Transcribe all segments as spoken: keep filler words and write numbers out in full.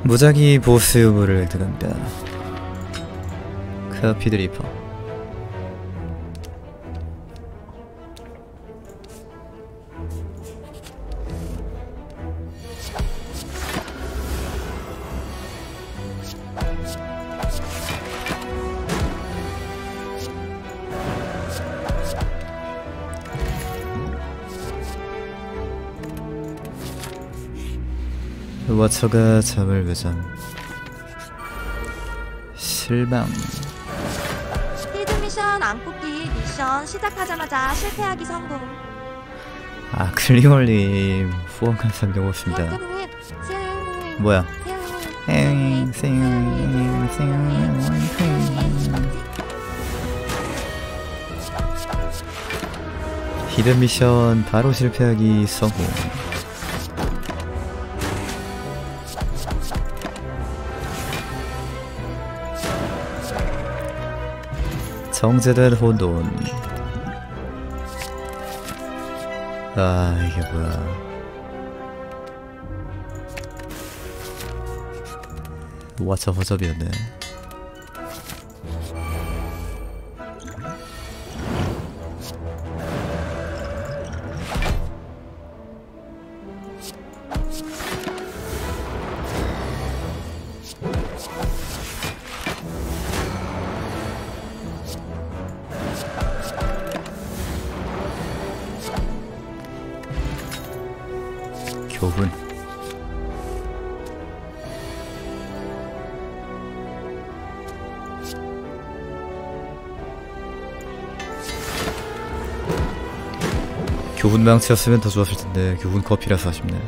무작위 보스 유물을 획득합니다. 카피드 리퍼. 와처가 잠을 외잠. 실망. 히드 미션 안 뽑기 미션 시작하자마자 실패하기 성공. 아, 클리올님 후원 감사합니다. 고맙습니다. 뭐야? 히든 미션 바로 실패하기 성공. 정제된 혼돈. 아, 이게 뭐야. 와차 허접이었네. 교훈. 교훈 망치였으면 더 좋았을 텐데 교훈 커피라서 아쉽네.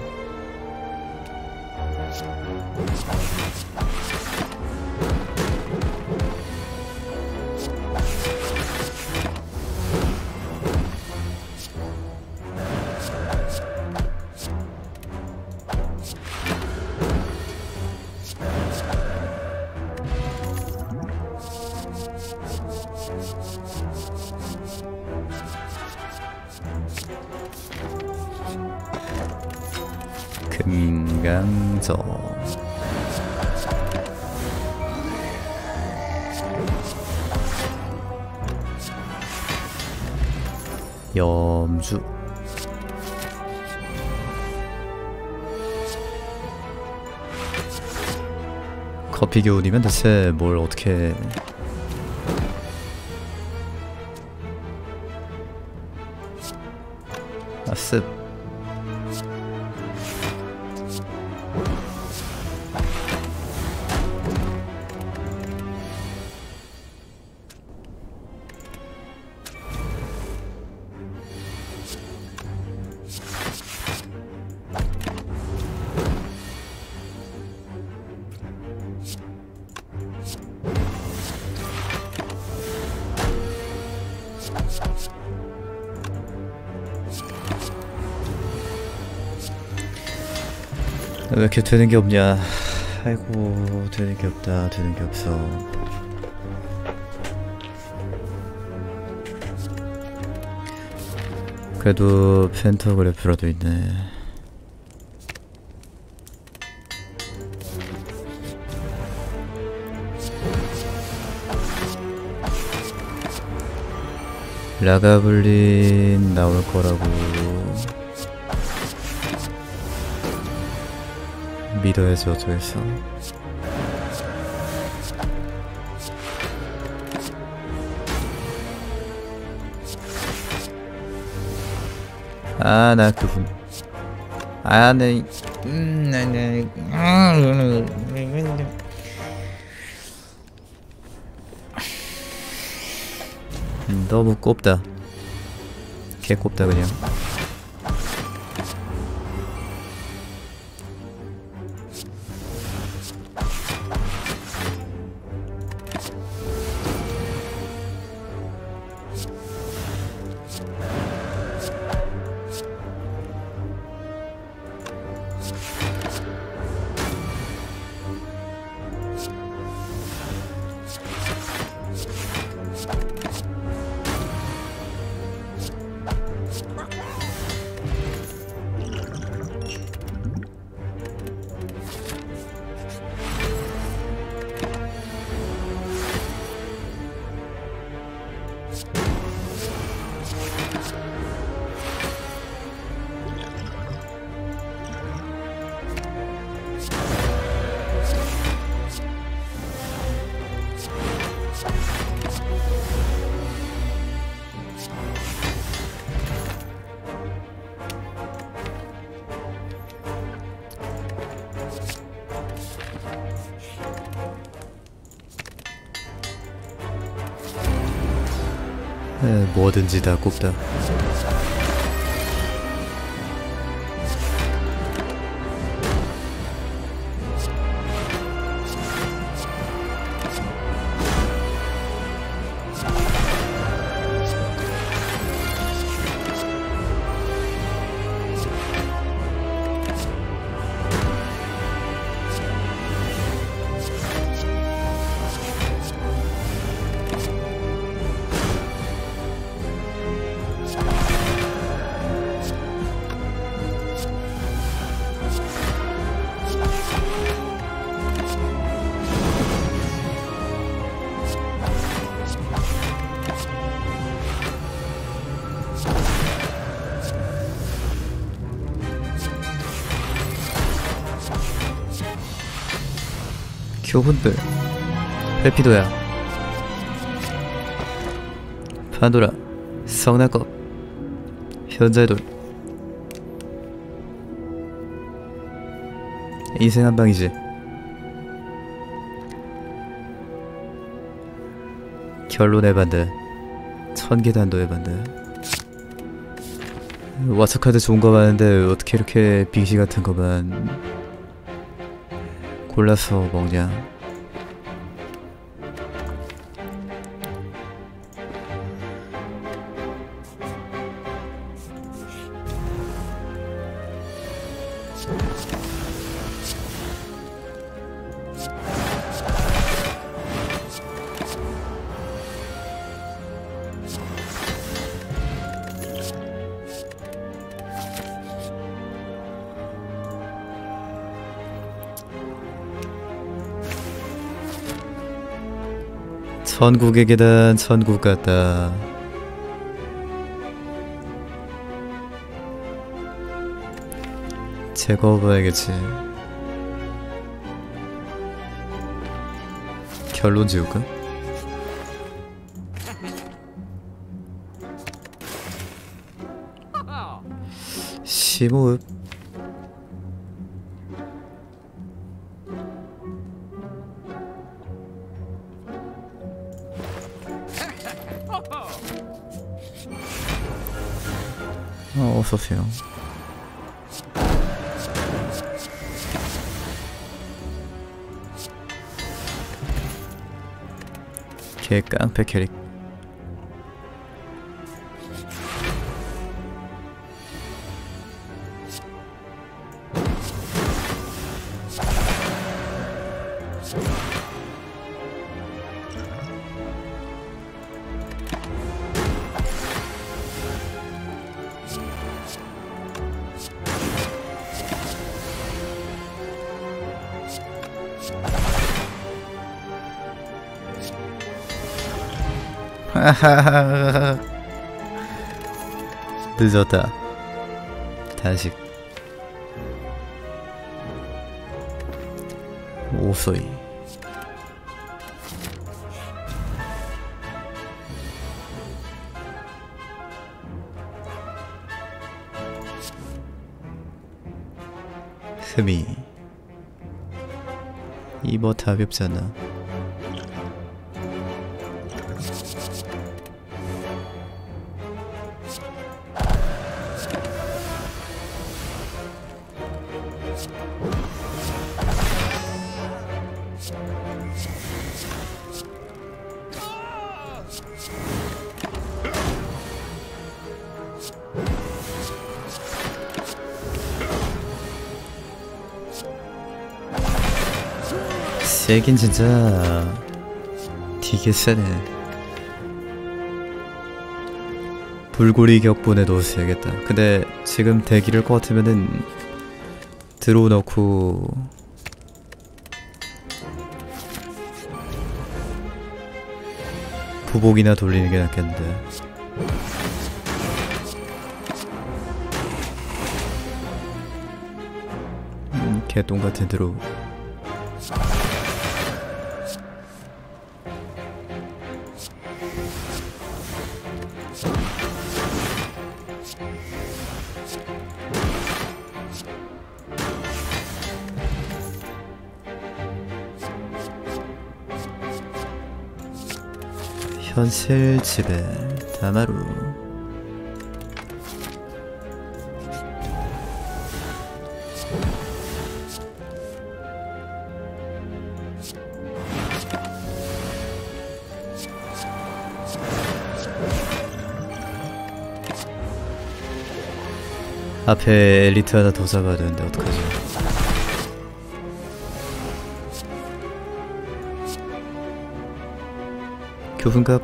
금강저. 염주. 커피 교훈이면 대체 뭘 어떻게. 아, 습. 왜 이렇게 되는 게 없냐. 아이고, 되는 게 없다. 되는 게 없어. 그래도 펜터그래프라도 있네. 라가블린 나올 거라고 믿어야지 어쩌겠어. 아, 나 그분. 아, 네. 음, 네, 네. 음, 너무 꼽다. 개 꼽다 그냥. 에, 뭐든지 다 꼽다. 교훈들 회피도야 판도라 성나컵 현자돌 인생 한방이지. 결론 에반드 천계단도 에반드. 왓츠카드 좋은 거 많은데 어떻게 이렇게 빙시 같은 거만 골라서 먹냐. 천국의 계단 천국 같다. 제거해봐야겠지. 결론 지울까? 심호흡. 어, 어서오세요. 개 깡패 캐릭. 하하하하. 늦었다. 단식. 오소이. 흠이. 이뭐 답이 없잖아. 세긴 진짜 되게 세네. 불고리 격분에 넣어야겠다. 근데 지금 대기를 것 같으면은 드로우 넣고 부복이나 돌리는 게 낫겠는데. 음, 개똥 같은 드로우. 현실 지배 다마루. 앞에 엘리트 하나 더 잡아야 되는데 어떡하지? 교훈갑.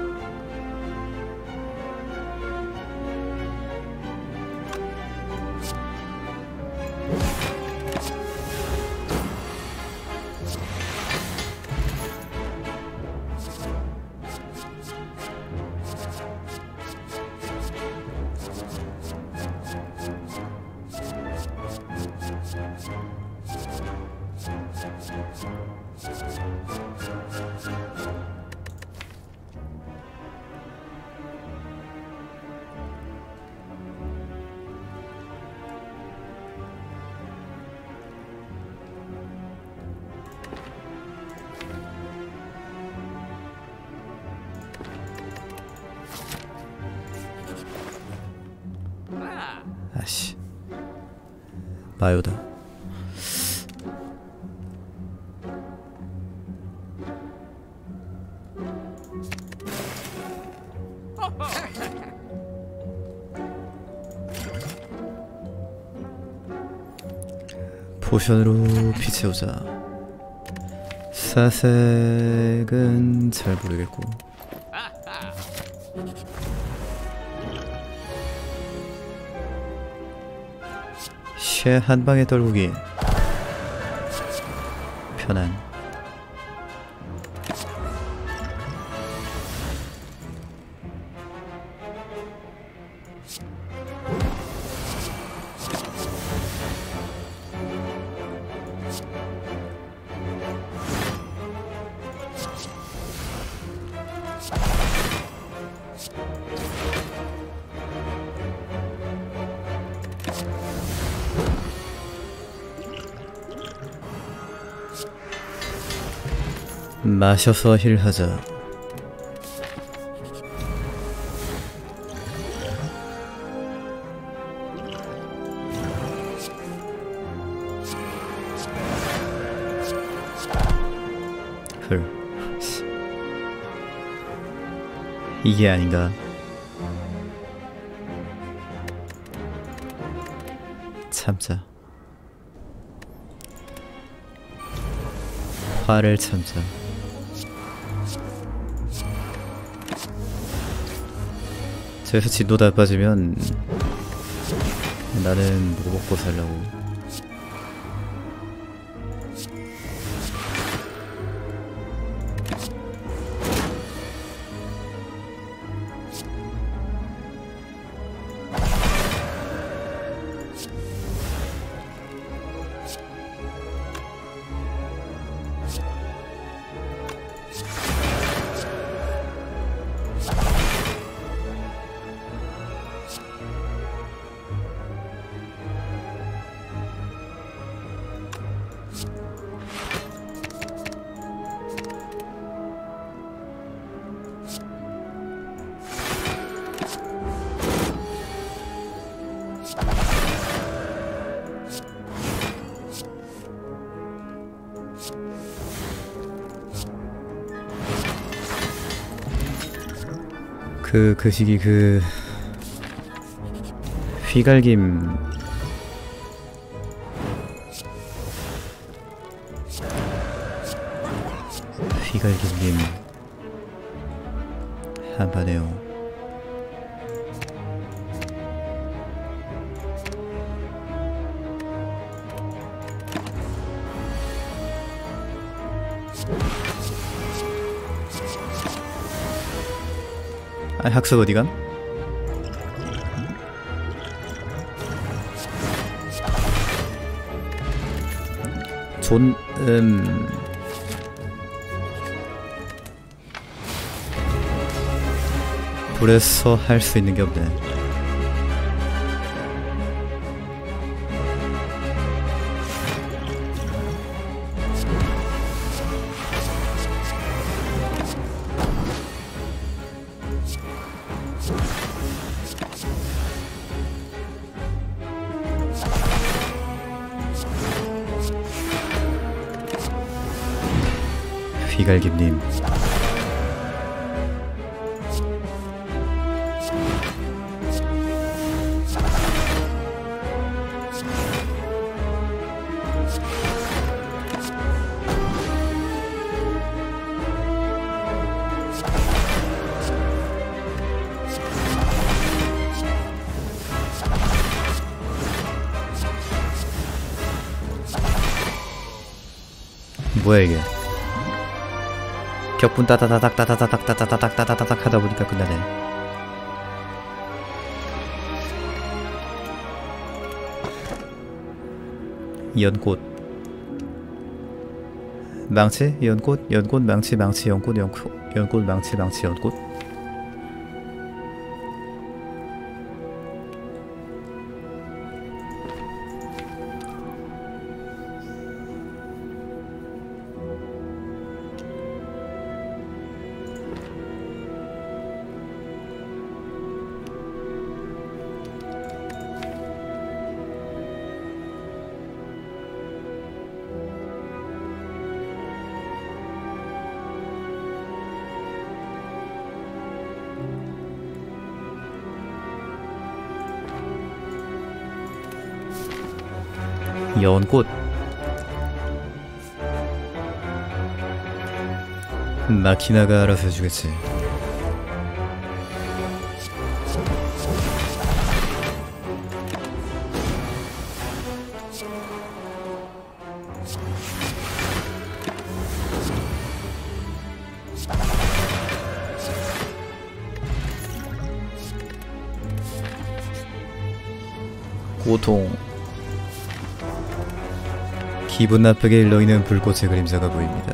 아씨, 마요다. 포션으로 비채우자. 사색은 잘 모르겠고. 쉐 한방에 떨구기. 편안. 마셔서 힐하자. 헐, 이게 아닌가? 참자. 화를 참자. 저기서 진도 다 빠지면 나는 뭐 먹고 살라고. 그, 그 시기 그 휘갈김 휘갈김님 한판에요. 아, 학습 어디감? 존, 음... 불에서 할 수 있는 게 없네. 비갈김님. 뭐야 이게? 격분 따다다닥 따다다닥 따다다닥 따다다닥 하다 보니까 끝나네. 연꽃 망치 연꽃 연꽃 망치 망치 연꽃 연꽃 연꽃 망치 망치 연꽃. 연꽃 마키나가 알아서 해주겠지. 고통. 기분 나쁘게 일렁이는 불꽃의 그림자가 보입니다.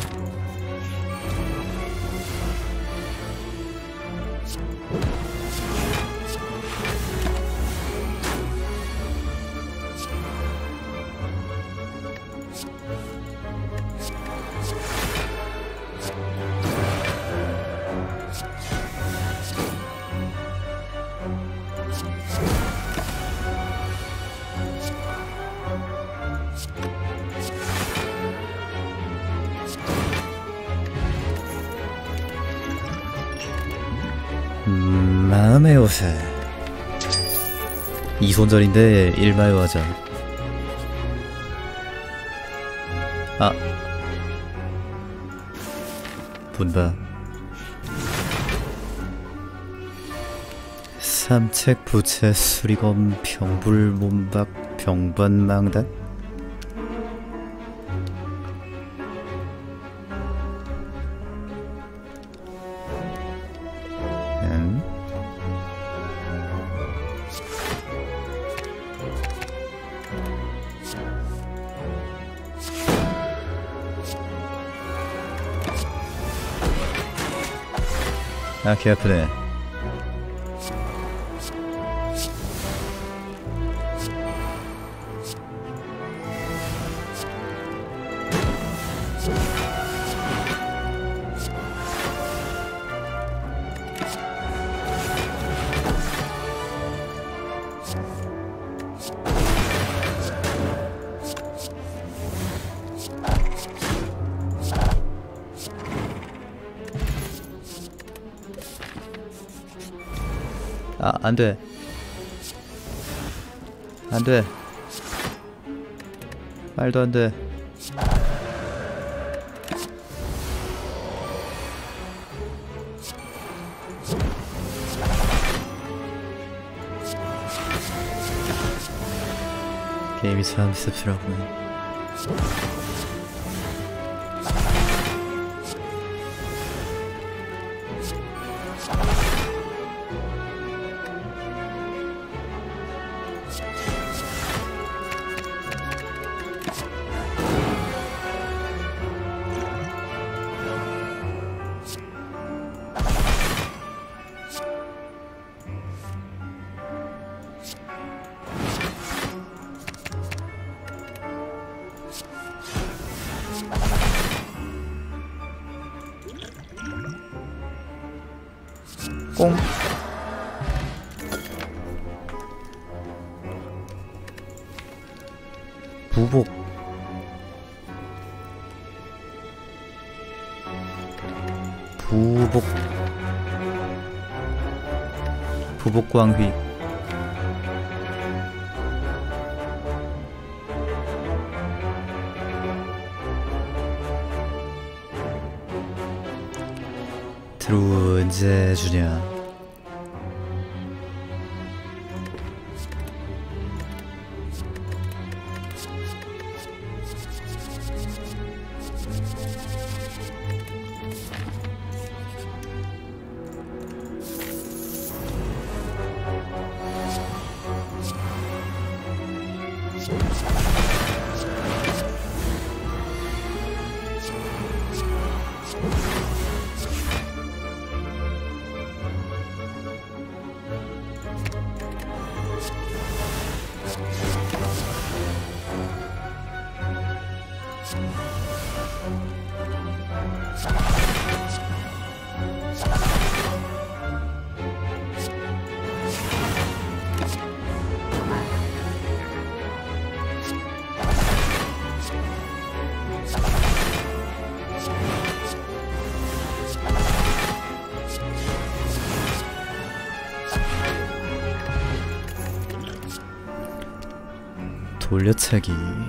음, 마음의 요새. 이손절인데 일마요 하자. 아 분바. 삼책 부채 수리검 병불 몸박 병반망단. 음? 아, 개 아프네. 아, 안 돼. 안 돼. 말도 안 돼. 게임이 참 씁쓸하구나. 꽁. 부복. 부복 부복광휘. 드루 언제 주냐? 돌려차기.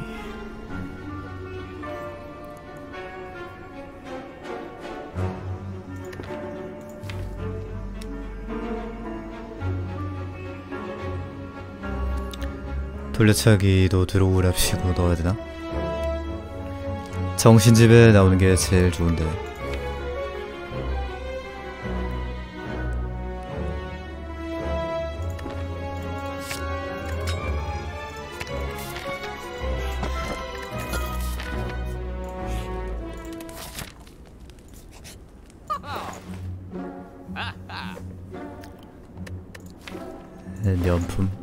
돌려차기도 들어오랍시고 넣어야 되나? 정신집에 나오는 게 제일 좋은데. 명품.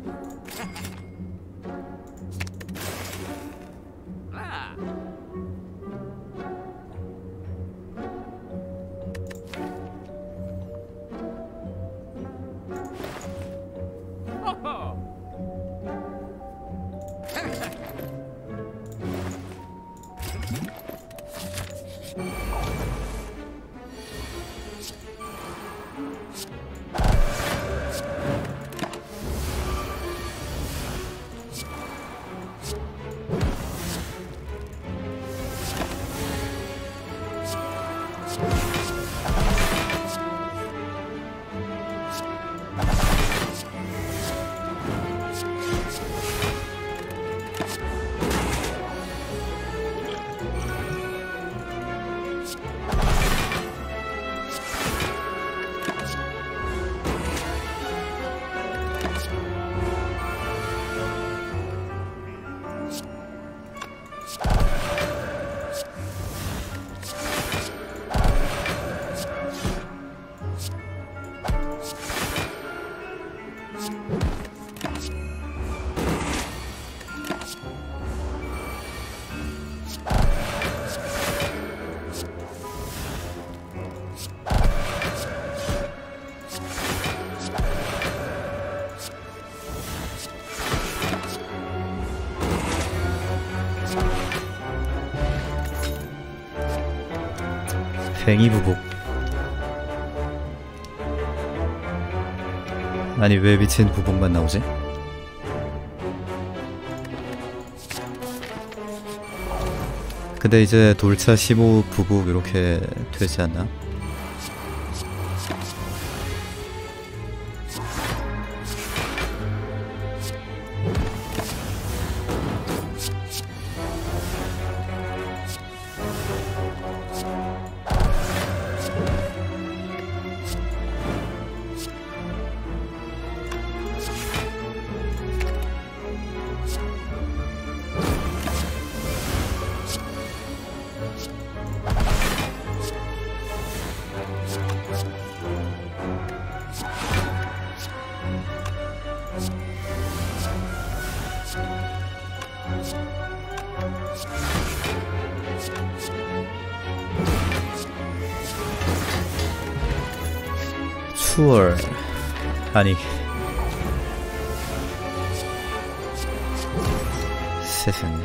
뱅이부복. 아니 왜 미친 부복만 나오지? 근데 이제 돌차 십오 부복 이렇게 되지 않나? 추월. 아니 세상에.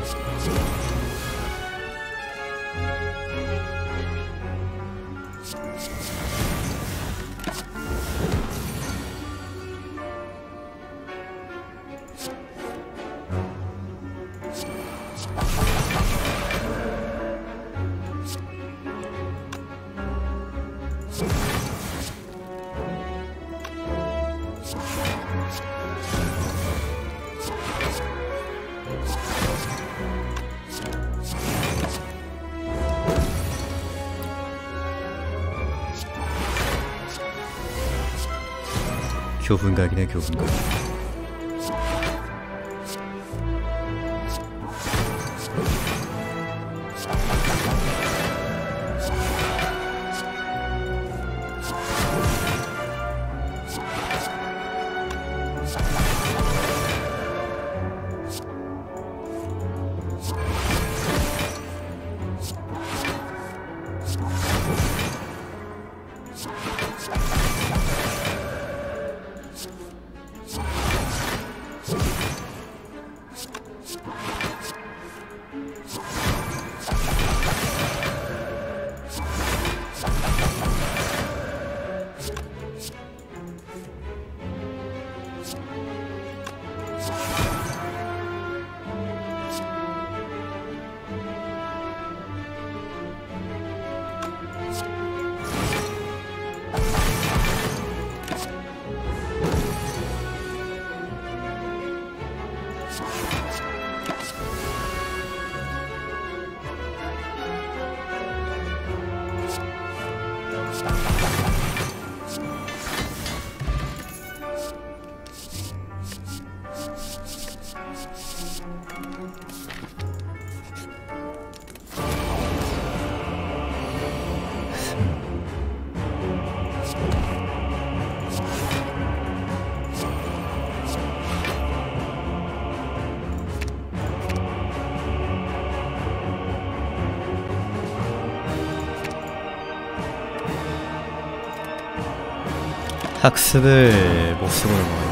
교분각이네 교분각. 학습을 못 쓰고 넘어가요.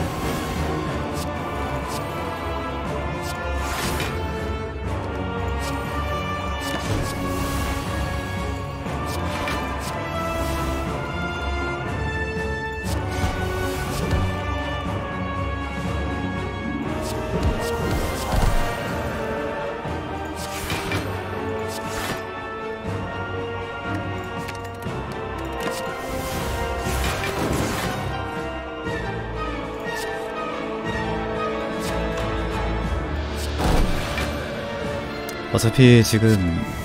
어차피 지금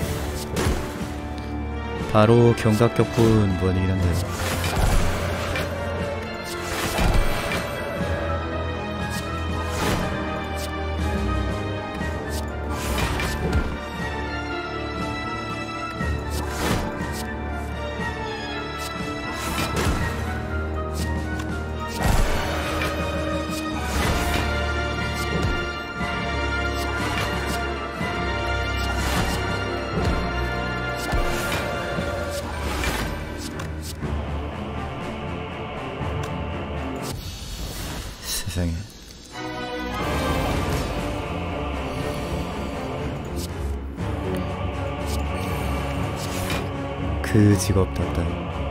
바로 경각 격분 무한이긴 한데요. 세상에. 그 직업 답다.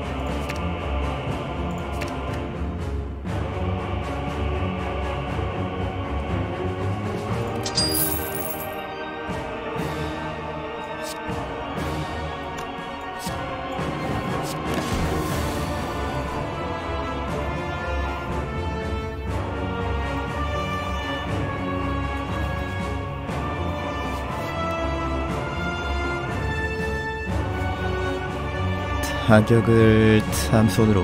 타격을 참손으로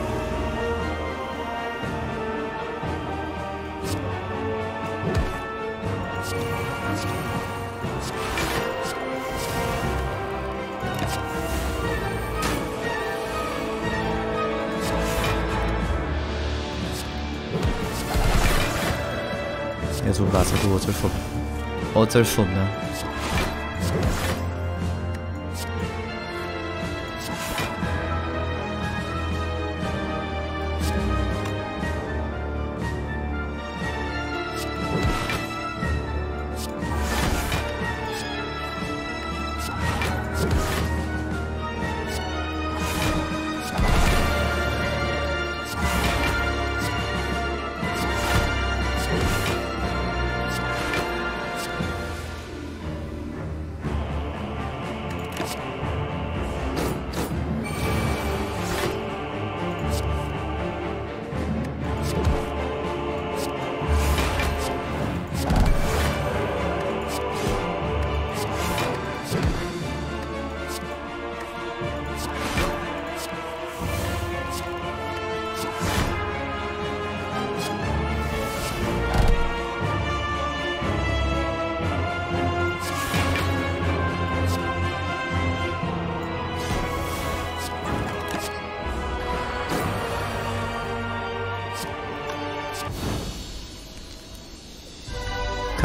계속 맞아도 어쩔 수 없, 어쩔 수 없나.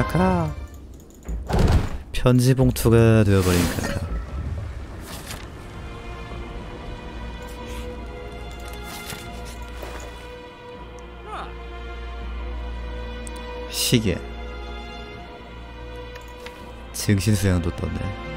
카카. 편지 봉투가 되어버린 카카. 시계. 증신수양도 떴네.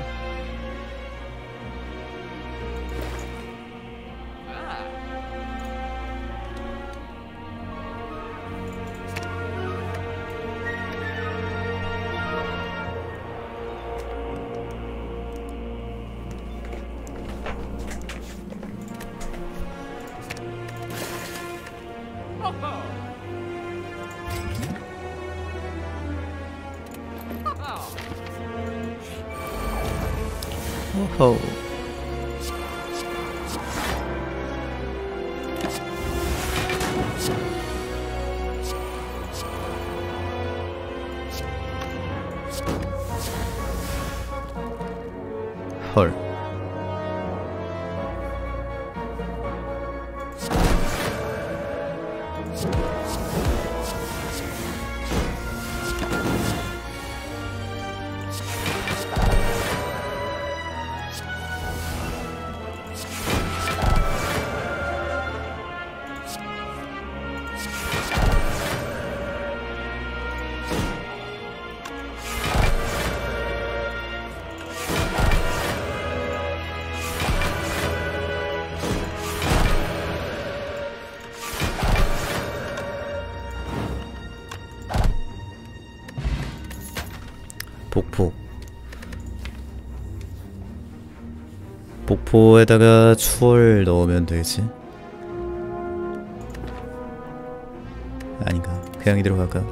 오호. 헐. 복포. 복포에다가 추월 넣으면 되지? 아닌가? 그냥 이대로 갈까?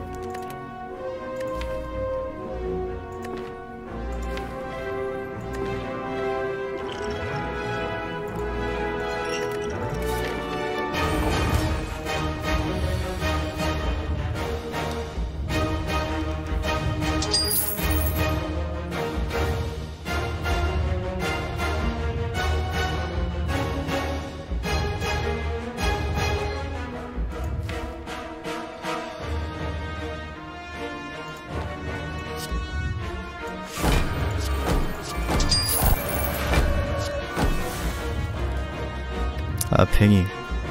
아, 팽이.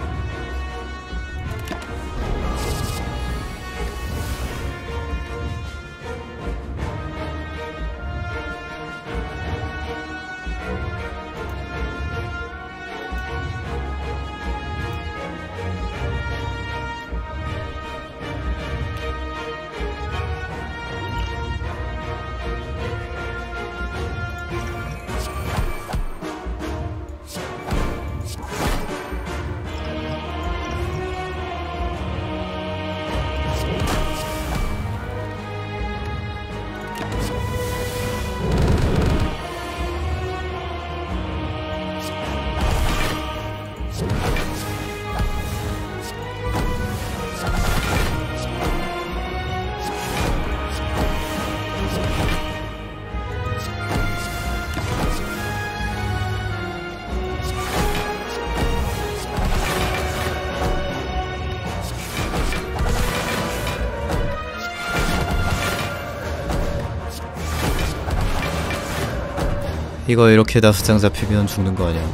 이거 이렇게 다수장 잡히면 죽는 거 아니야?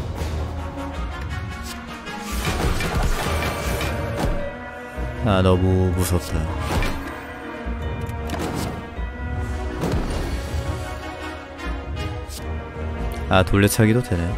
아, 너무 무섭다. 아, 돌려차기도 되네.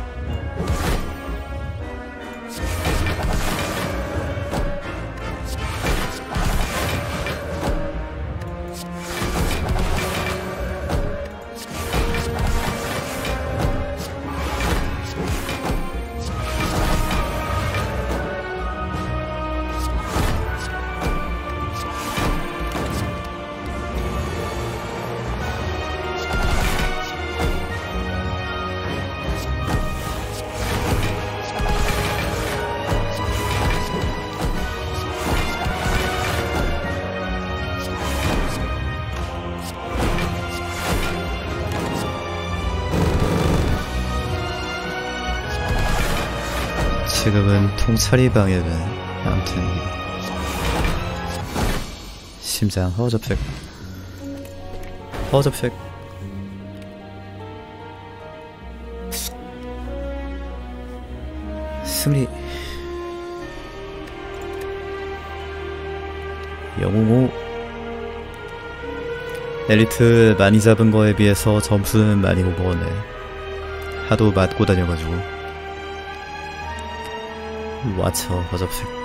지금은 통찰이 방해된. 아무튼 심장 허접색. 허접색. 승리. 영웅 오. 엘리트 많이 잡은 거에 비해서 점수는 많이 못 먹었네. 하도 맞고 다녀가지고. 와쳐 허접색.